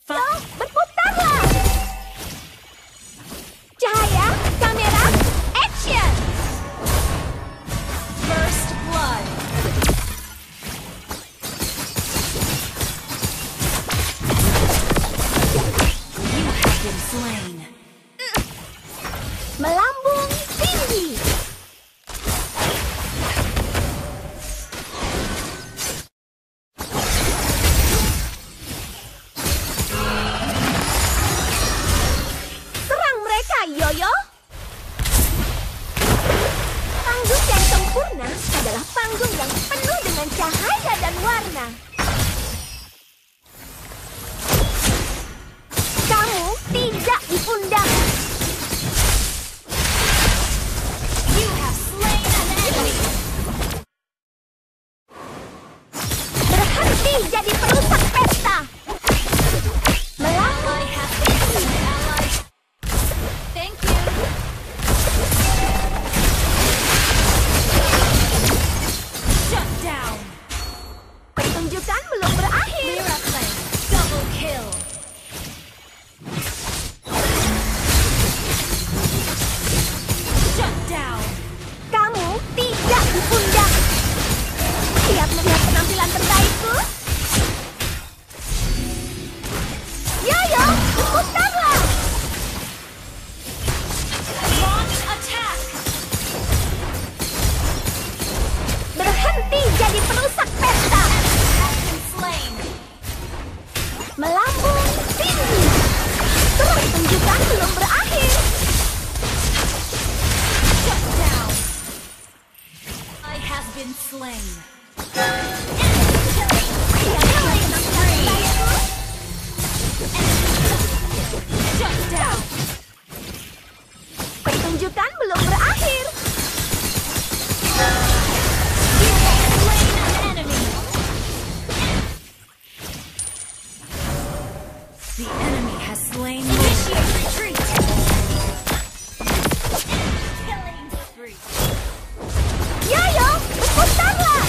Berputarlah! Cahaya, kamera, action! First blood. You have been slain. Melambung tinggi! Serang mereka, Yoyo! Panggung yang sempurna adalah panggung yang penuh dengan cahaya dan warna. Kamu tidak diundang. You have slain an enemy. Berhenti jadi perusak pesta. Melambung Ally has been slain. Ally. Thank you. Shut down. pertunjukan belum berakhir. Miracle. Double kill. Shut down. Kamu tidak diundang. Siap melihat penampilan terbaikku? Yoyo, putarlah! Launch attack. Berhenti jadi perusak pesta. Has been slain. Melambung tinggi. Pertunjukan belum berakhir. Shut down. I have been slain. Shut down. Pertunjukan belum berakhir. You have slain an enemy. The enemy has slain. Initiate retreat. Killing spree. Yoyo, berputarlah!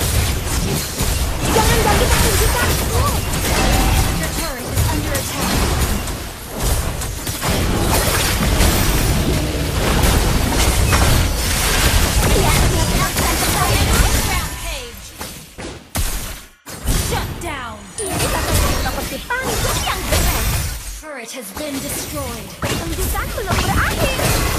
Jangan ganggu pertunjukanku. Your turret is under attack. Lihat penampilan terbaikku. Rampage. Shut down. Ini satu seperti panggung yang keren. Turret has been destroyed. Pertunjukan belum berakhir.